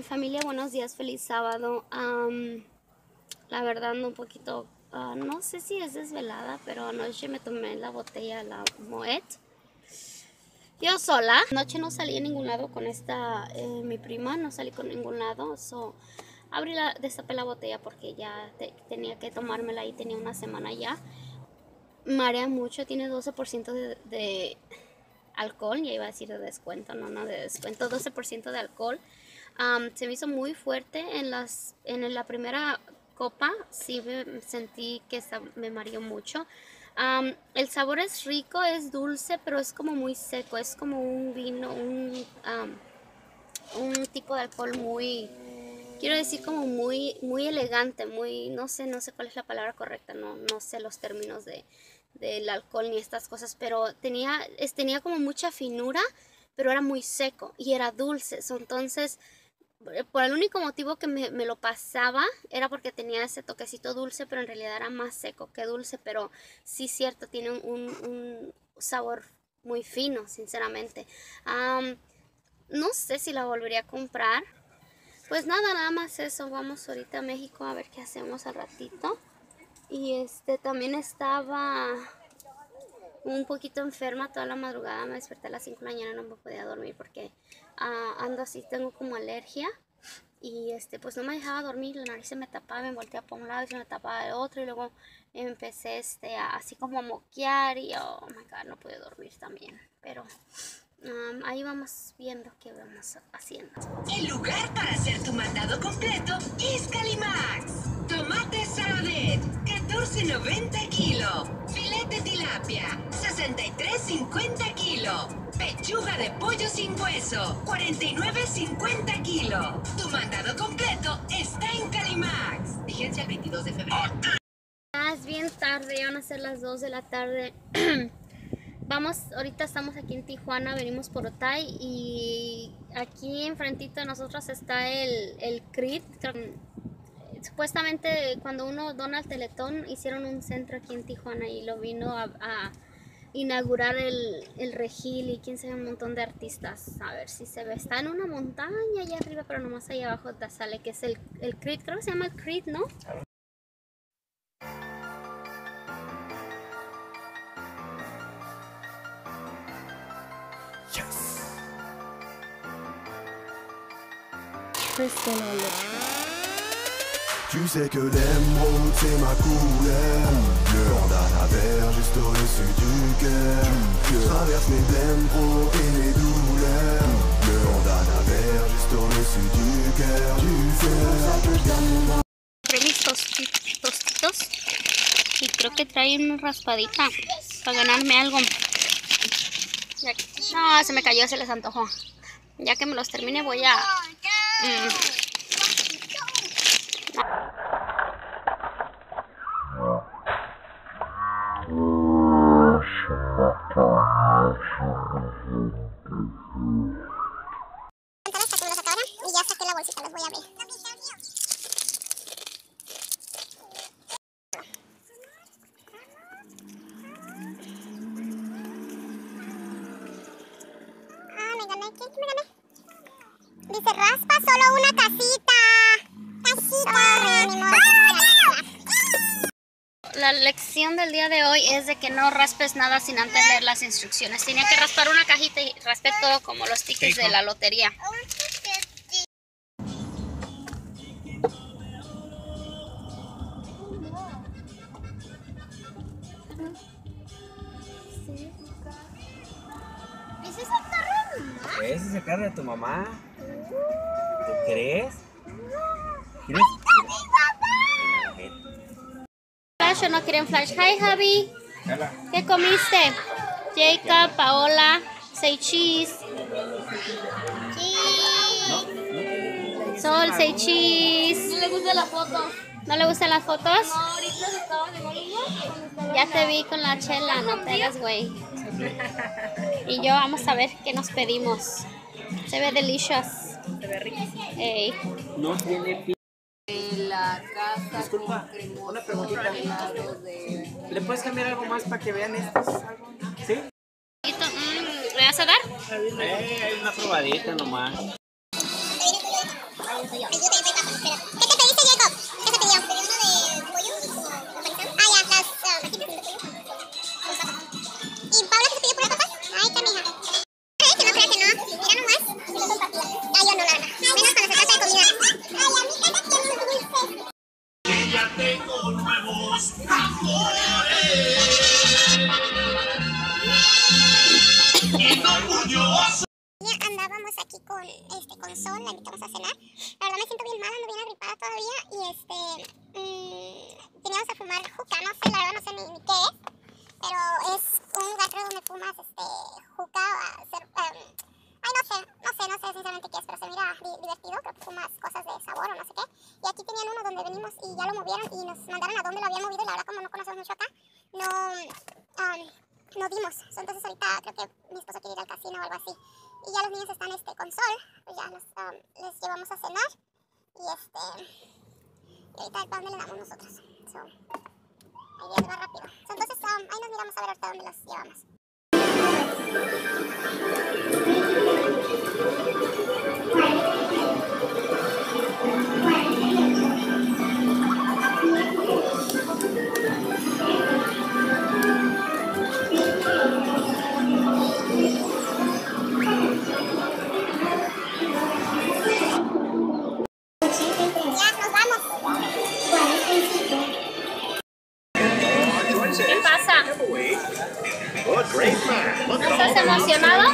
Familia, buenos días, feliz sábado. La verdad ando un poquito, no sé si es desvelada, pero anoche me tomé la botella, la Moet. Yo sola. Anoche no salí a ningún lado con mi prima, no salí con ningún lado. Destapé la botella porque ya tenía que tomármela y tenía una semana ya. Marea mucho, tiene 12% de alcohol, ya iba a decir de descuento, no de descuento, 12% de alcohol. Se me hizo muy fuerte en la primera copa, sí sentí que me mareó mucho. El sabor es rico, es dulce, pero es como muy seco, es como un vino, un tipo de alcohol muy, quiero decir como muy, muy elegante, muy, no sé cuál es la palabra correcta, no sé los términos del alcohol ni estas cosas, pero tenía como mucha finura, pero era muy seco y era dulce. Entonces, por el único motivo que me lo pasaba era porque tenía ese toquecito dulce, pero en realidad era más seco que dulce. Pero sí, cierto, tiene un sabor muy fino, sinceramente. No sé si la volvería a comprar. Pues nada más eso. Vamos ahorita a México a ver qué hacemos al ratito. Y también estaba un poquito enferma toda la madrugada. Me desperté a las 5 de la mañana, no me podía dormir porque ando así, tengo como alergia. Y pues no me dejaba dormir, la nariz se me tapaba, me volteaba para un lado y se me tapaba el otro. Y luego empecé así como a moquear y oh my god, no pude dormir también. Pero ahí vamos viendo qué vamos haciendo. El lugar para hacer tu mandado completo es Calimax. Tomate saladet, $14.90 kilo. Filete tilapia, $63.50 kilo. Pechuga de pollo sin hueso, $49.50 kilo. Tu mandado completo está en Calimax. Vigencia el 22 de febrero. Es bien tarde, van a ser las 2 de la tarde. Ahorita estamos aquí en Tijuana, venimos por Otay y aquí enfrentito de nosotros está el CRIT. Supuestamente cuando uno dona al Teletón hicieron un centro aquí en Tijuana y lo vino a inaugurar el Regil y quién sabe, un montón de artistas. A ver si se ve, está en una montaña allá arriba, pero nomás allá abajo te sale que es el CRIT, creo que se llama el CRIT, ¿no? Crystal on the track. Tu sais que l'émeraude c'est ma couleur. Bandana vert juste au-dessus du cœur. Traverse mes blèmes pro et mes douleurs. Bandana vert juste au-dessus du cœur. Tu sais. Compré mis tostitos y creo que trae una raspadita para ganarme algo. No, se me cayó, se les antojó. Ya que me los termine voy a... Y ya saqué la bolsita, los voy a abrir. Me gané. ¿Quién me gané? Dice, raspa solo una casita. Casita. La lección del día de hoy es de que no raspes nada sin antes leer las instrucciones. Tenía que raspar una cajita y raspé todo como los tickets de la lotería. ¿Ese es el carro de mamá? ¿Ese es el carro de tu mamá? ¿Tú crees? ¿Quieres? ¿Flash o no quieren flash? Hi, Javi. Hola. ¿Qué comiste? Jacob, Paola, say cheese. Sol, say cheese. ¿No le gusta la foto? ¿No le gustan las fotos? No, ahorita se estaba de Bolívar. Ya te vi con la chela, no te hagas güey. Y yo vamos a ver qué nos pedimos. Se ve delicious. Se ve rico. Ey. No tiene La casa. Disculpa, con una preguntita. helados de... ¿Le puedes cambiar algo más para que vean estos? ¿Sí? ¿Me vas a dar? Hay una probadita nomás. el sol, la invitamos a cenar. La verdad me siento bien mal, ando bien agripada todavía y teníamos a fumar juca, no sé, la verdad no sé ni qué es, pero es un lugar creo donde fumas juca, ay no sé sinceramente qué es, pero se mira divertido, creo que fumas cosas de sabor o no sé qué. Y aquí tenían uno donde venimos y ya lo movieron y nos mandaron a dónde lo habían movido y la verdad como no conocemos mucho acá, no dimos. Entonces ahorita creo que mi esposo quiere ir al casino o algo así. Y ya los niños están con sol, pues ya les llevamos a cenar y y ahorita ¿a dónde le damos nosotros? Ahí viene va rápido. Entonces ahí nos miramos a ver ahorita dónde los llevamos. ¿Qué pasa? ¿Estás emocionado?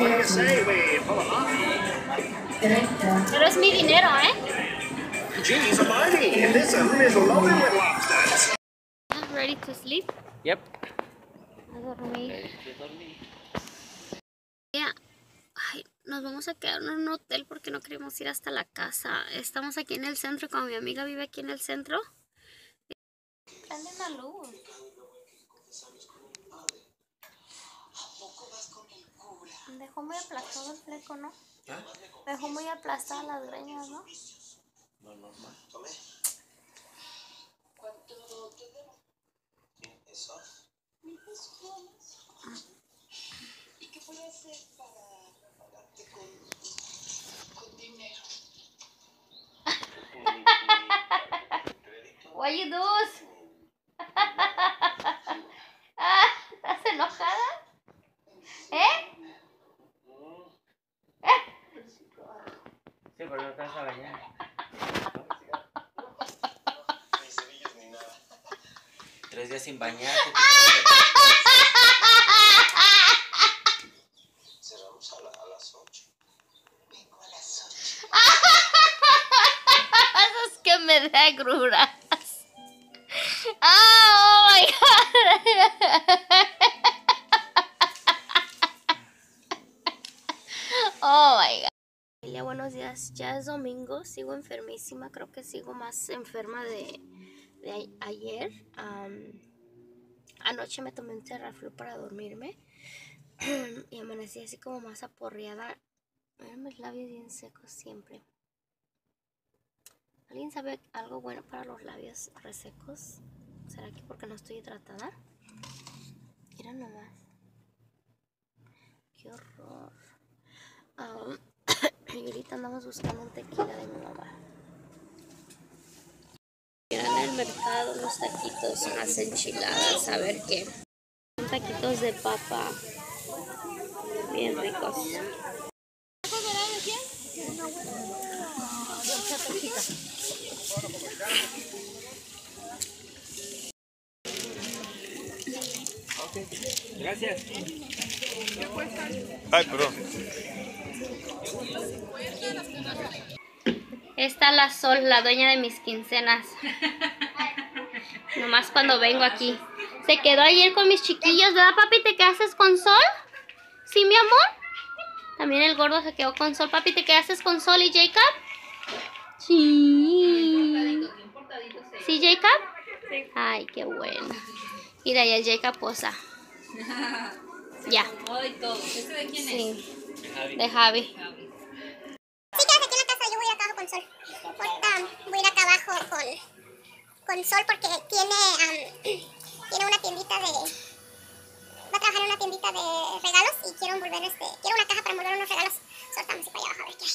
Pero es mi dinero, Ready to sleep? Yep. A dormir. Ya. Ay, nos vamos a quedar en un hotel porque no queremos ir hasta la casa. Estamos aquí en el centro, como mi amiga vive aquí en el centro. Prende la luz. Dejó muy aplastado el fleco, ¿no? Dejó muy aplastadas las greñas, ¿no? No, normal. ¿Y qué puedo hacer para pagarte con dinero? What you do? ¿Estás enojada? Sí, pero no te vas a bañar. Ni cerillos ni nada. 3 días sin bañarte. Cerramos a las 8. Vengo a las 8. Eso es que me da gruras. Oh my God. Oh my God. Buenos días, ya es domingo, sigo enfermísima, creo que sigo más enferma de ayer. Anoche me tomé un Terraflu para dormirme y amanecí así como más aporreada. Mis labios bien secos siempre. ¿Alguien sabe algo bueno para los labios resecos? ¿Será que porque no estoy hidratada? Mira nomás. Qué horror. Y ahorita andamos buscando un tequila de mi mamá. Miren en el mercado unos taquitos, unas enchiladas, a ver qué. Taquitos de papa. Bien ricos. Gracias. Ay, perdón. Esta es la Sol, la dueña de mis quincenas. Nomás cuando vengo aquí. Se quedó ayer con mis chiquillos, ¿verdad, papi? ¿Te quedaste con Sol? ¿Sí, mi amor? También el gordo se quedó con Sol. Papi, ¿te quedaste con Sol y Jacob? Sí. ¿Sí, Jacob? Sí. Ay, qué bueno. Mira, ya el Jacob posa. Ya. Ay, todo. ¿Este de quién es? Sí. De Javi. Sí, quédate aquí en la casa, yo voy a ir acá abajo con Sol. Ahorita voy a ir acá abajo con Sol porque tiene una tiendita va a trabajar en una tiendita de regalos y quiero envolver quiero una caja para envolver unos regalos. Soltamos y para allá abajo a ver qué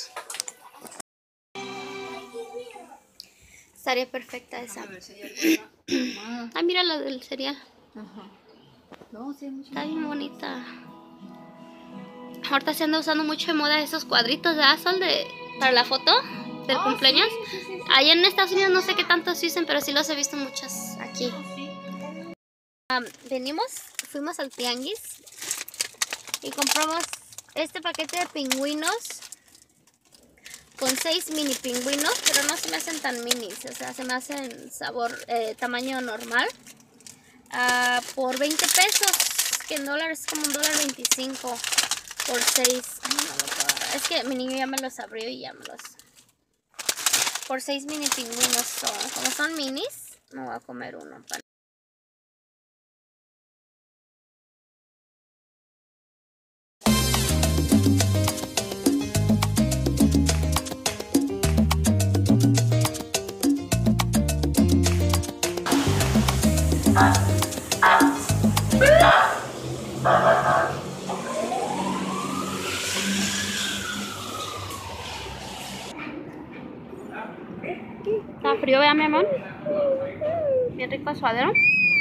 hay. Estaría perfecta esa. A ver, sería Ah, mira la del cereal. Ajá. No, sí, mucho. Está bien bonita. Ahorita se anda usando mucho de moda esos cuadritos de Sol para la foto del cumpleaños. Sí. Allá en Estados Unidos no sé qué tanto se usen, pero sí los he visto muchas aquí. Fuimos al tianguis y compramos este paquete de pingüinos con 6 mini pingüinos, pero no se me hacen tan minis, o sea, se me hacen sabor, tamaño normal. Por 20 pesos, que en dólares es como $1.25 por 6. Ay, no lo puedo agarrar. Es que mi niño ya me los abrió y ya me los... Por 6 mini pingüinos son. Como son minis, me voy a comer uno. Está frío, vea, mi amor. Bien rico, suadero.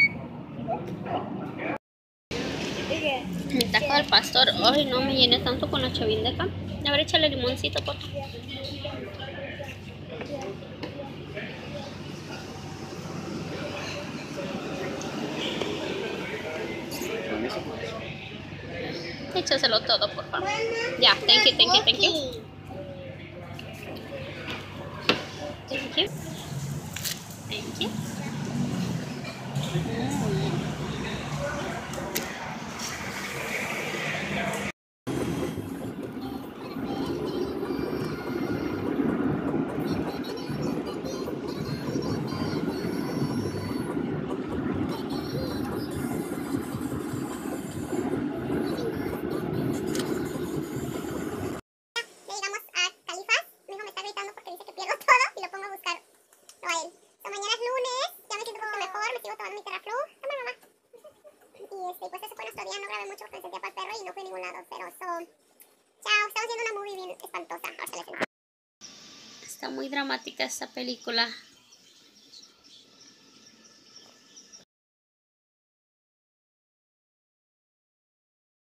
El taco del pastor. Ay, no me llené tanto con la chavindeca. A ver, échale limoncito, por favor. Échaselo todo, por favor. Ya, thank you, thank you, thank you. Thank you. Thank you. Llegamos a Califas. Mi hijo me está gritando porque dice que pierdo todo y lo pongo a buscar a él. Mañana es lunes, ya me siento un poco mejor, me sigo tomando mi Terraflu. Toma, mamá. Y pues ese fue nuestro día, no grabé mucho porque me sentía para el perro y no fui a ningún lado, pero chao, estamos viendo una movie bien espantosa. Ahora se les enseño. Está muy dramática esta película.